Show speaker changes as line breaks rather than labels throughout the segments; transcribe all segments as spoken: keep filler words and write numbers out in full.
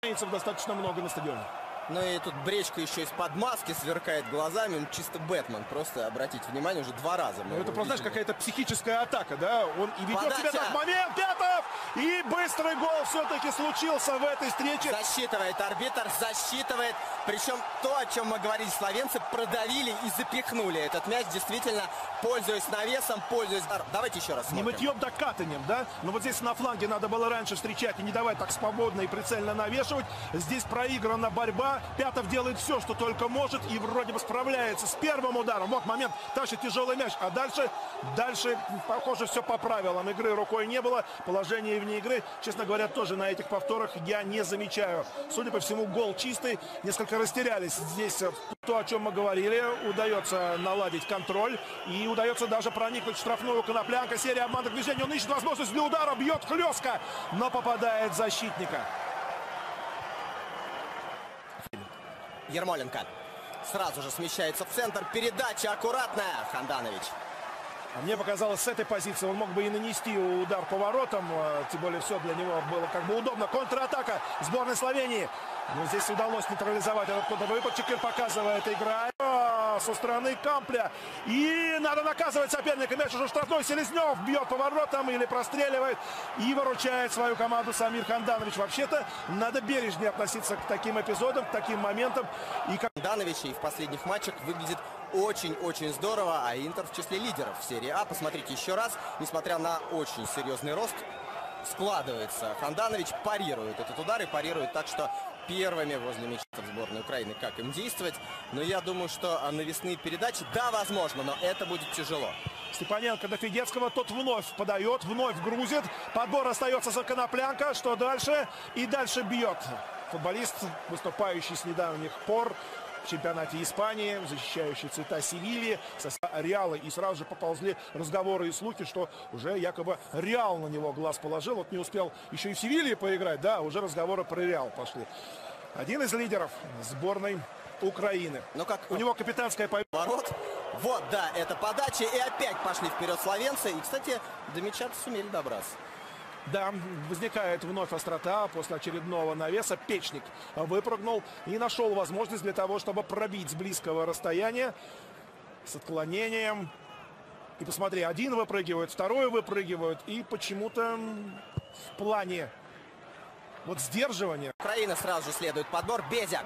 Достаточно много на стадионе.
Ну и тут Бречка еще из-под маски сверкает глазами, он чисто Бэтмен, просто обратите внимание, уже два раза.
Ну это просто, знаешь, какая-то психическая атака, да? Он и ведет
Подача.
себя так. Момент, Пятов! И быстрый гол все-таки случился в этой встрече.
Засчитывает арбитр, засчитывает. Причем то, о чем мы говорили, словенцы продавили и запихнули этот мяч, действительно, пользуясь навесом, пользуясь... Давайте еще раз смотрим.
Не мытьем, да катанием, да? Но вот здесь на фланге надо было раньше встречать и не давать так свободно и прицельно навешивать. Здесь проиграна борьба. Пятов делает все, что только может, и вроде бы справляется с первым ударом. Вот момент, тащит тяжелый мяч, а дальше, дальше, похоже, все по правилам. Игры рукой не было, положение вне игры, честно говоря, тоже на этих повторах я не замечаю. Судя по всему, гол чистый, несколько растерялись здесь. То, о чем мы говорили, удается наладить контроль, и удается даже проникнуть в штрафную. Коноплянка, серия обманных движений, он ищет возможность для удара, бьет хлестко, но попадает в защитника.
Ермоленко сразу же смещается в центр. Передача аккуратная. Ханданович.
А мне показалось, с этой позиции он мог бы и нанести удар по воротам. Тем более все для него было как бы удобно. Контратака сборной Словении. Но здесь удалось нейтрализовать этот контрвыпад. Теперь показывает игра со стороны Кампля. И надо наказывать соперника. Мяч уже штрафной. Селезнев бьет по воротам или простреливает. И выручает свою команду Самир Ханданович. Вообще-то надо бережнее относиться к таким эпизодам, к таким моментам. И
Ханданович и в последних матчах выглядит очень-очень здорово. А Интер в числе лидеров в серии А. Посмотрите еще раз. Несмотря на очень серьезный рост, складывается. Ханданович парирует этот удар и парирует так, что первыми возле мяча в сборной Украины, как им действовать. Но я думаю, что навесные передачи, да, возможно, но это будет тяжело.
Степаненко до Федецкого, тот вновь подает, вновь грузит. Подбор остается за Коноплянка. Что дальше? И дальше бьет. Футболист, выступающий с недавних пор в чемпионате Испании, защищающий цвета Севильи, со Реала. И сразу же поползли разговоры и слухи, что уже якобы Реал на него глаз положил. Вот не успел еще и в Севилье поиграть, да, уже разговоры про Реал пошли. Один из лидеров сборной Украины.
Но как
у него капитанская
поворот. Вот, да, это подача. И опять пошли вперед словенцы. И, кстати, до мяча сумели добраться.
Да, возникает вновь острота после очередного навеса. Печник выпрыгнул и нашел возможность для того, чтобы пробить с близкого расстояния с отклонением. И посмотри, один выпрыгивает, второй выпрыгивает. И почему-то в плане вот сдерживания.
Украина сразу же следует подбор. Безяк.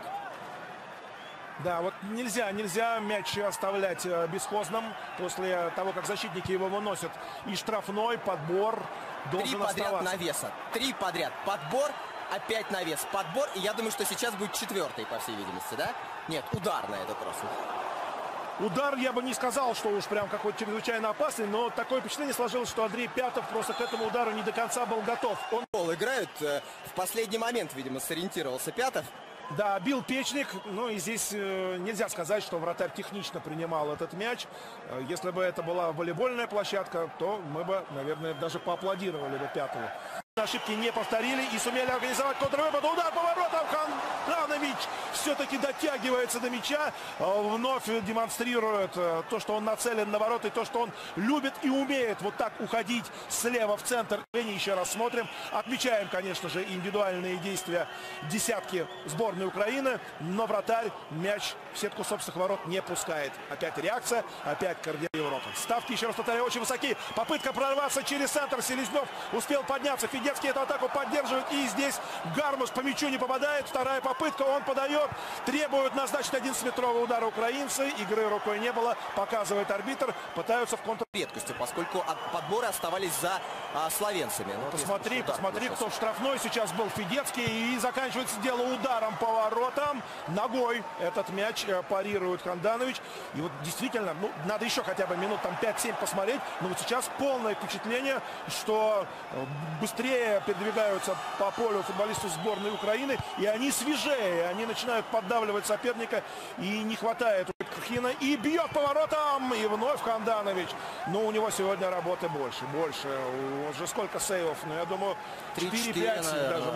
Да, вот нельзя, нельзя мяч оставлять бесхозным после того, как защитники его выносят. И штрафной подбор должен
Три подряд
оставаться.
навеса. Три подряд. Подбор, опять навес. Подбор. И я думаю, что сейчас будет четвертый, по всей видимости, да? Нет, удар на этот раз.
Удар, я бы не сказал, что уж прям какой-то чрезвычайно опасный, но такое впечатление сложилось, что Андрей Пятов просто к этому удару не до конца был готов. Он
Пол играют. В последний момент, видимо, сориентировался Пятов.
Да, бил Печник, ну и здесь э, нельзя сказать, что вратарь технично принимал этот мяч. Э, если бы это была волейбольная площадка, то мы бы, наверное, даже поаплодировали бы Пятову. Ошибки не повторили и сумели организовать контрвыпад. Удар по воротам. Ханданович все-таки дотягивается до мяча. Вновь демонстрирует то, что он нацелен на ворота, и то, что он любит и умеет вот так уходить слева в центр. Еще раз смотрим. Отмечаем, конечно же, индивидуальные действия десятки сборной Украины. Но вратарь мяч в сетку собственных ворот не пускает. Опять реакция, опять координация Европы. Ставки, еще раз повторяю, очень высоки. Попытка прорваться через центр. Селезнев успел подняться. Федецкий эту атаку поддерживает. И здесь Гармаш по мячу не попадает. Вторая попытка. Он подает. Требуют назначить одиннадцатиметровый удар украинцы. Игры рукой не было. Показывает арбитр. Пытаются в контр...
редкостью, поскольку подборы оставались за а, словенцами. Ну,
посмотри, посмотри, кто в штрафной сейчас был. Федецкий. И заканчивается дело ударом по воротам. Ногой этот мяч парирует Ханданович. И вот действительно, ну, надо еще хотя бы минут там пять-семь посмотреть. Но вот сейчас полное впечатление, что быстрее передвигаются по полю футболисты сборной Украины. И они свежее. Они начинают поддавливать соперника. И не хватает Крхина. И бьет по воротам. И вновь Ханданович. Но у него сегодня работы больше. Больше. Уже сколько сейвов? Ну, я думаю, четыре-пять даже.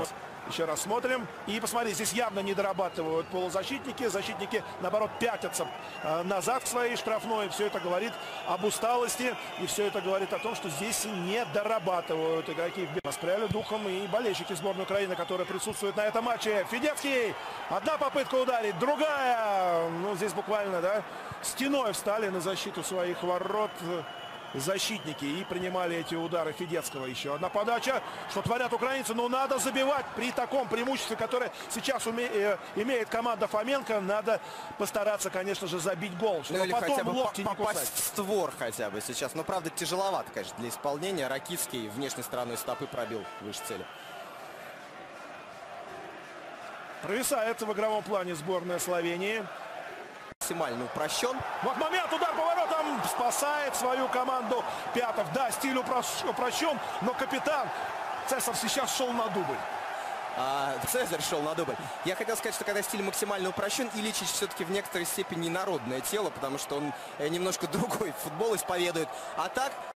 Еще раз смотрим. И посмотри, здесь явно не дорабатывают полузащитники. Защитники, наоборот, пятятся э, назад к своей штрафной. Все это говорит об усталости. И все это говорит о том, что здесь не дорабатывают игроки. Воспряли духом и болельщики сборной Украины, которые присутствуют на этом матче. Федецкий. Одна попытка ударить, другая. Ну, здесь буквально, да, стеной встали на защиту своих ворот защитники и принимали эти удары Федецкого. Еще одна подача. Что творят украинцы? Ну, надо забивать при таком преимуществе, которое сейчас уме... э, имеет команда Фоменко. Надо постараться, конечно же, забить гол.
Ну, или
потом
хотя бы
локти не
попасть
кусать.
в створ хотя бы сейчас. Но, правда, тяжеловато, конечно, для исполнения. Ракицкий внешней стороной стопы пробил выше цели.
Провисает в игровом плане сборная Словении.
Максимально упрощен.
Вот момент, удар по воротам, спасает свою команду Пятов. Да, стиль упрощен, но капитан Цесар сейчас шел на дубль.
А, Цезарь шел на дубль. Я хотел сказать, что когда стиль максимально упрощен, Иличич все-таки в некоторой степени народное тело, потому что он немножко другой футбол исповедует. А так...